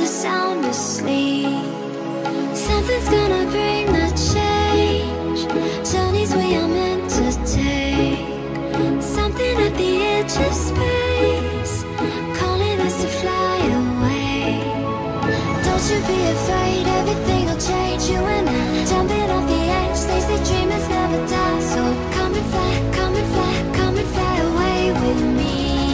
sound asleep. Something's gonna bring the change. Journeys we are meant to take. Something at the edge of space, calling us to fly away. Don't you be afraid, everything will change. You and I, jumping off the edge. They say dreamers never die, so come and fly, come and fly, come and fly away with me.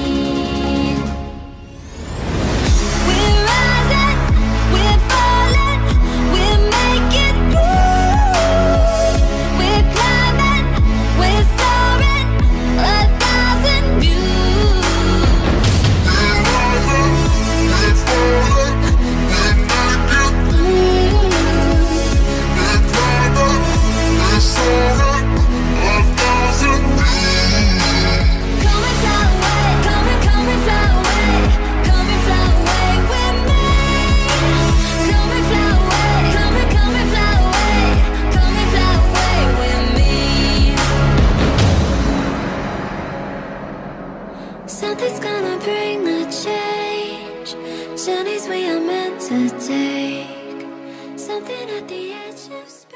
We're rising, we're falling, we're making moves. We're climbing, we're soaring, 1,000 views. We're rising, we're falling, we're making moves. We're climbing, we're soaring, 1,000 views. Come and fly away, come and fly away, come and fly away with me. Come and fly away, come and fly away, come and fly away with me. Something's gonna bring the change. Journeys we are meant to take. Something at the edge of space.